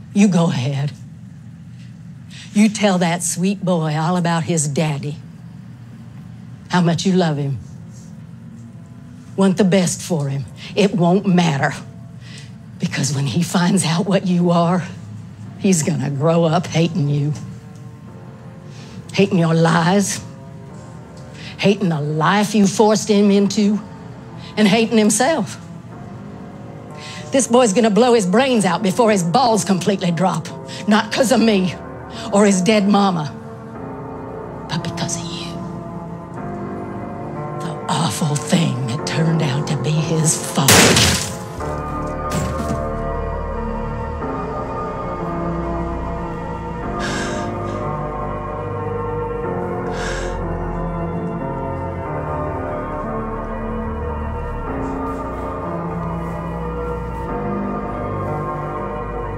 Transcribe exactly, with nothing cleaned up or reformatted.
You go ahead. You tell that sweet boy all about his daddy. How much you love him. Want the best for him. It won't matter. Because when he finds out what you are, he's gonna grow up hating you. Hating your lies. Hating the life you forced him into. And hating himself. This boy's gonna blow his brains out before his balls completely drop. Not because of me or his dead mama, but because of you. The awful thing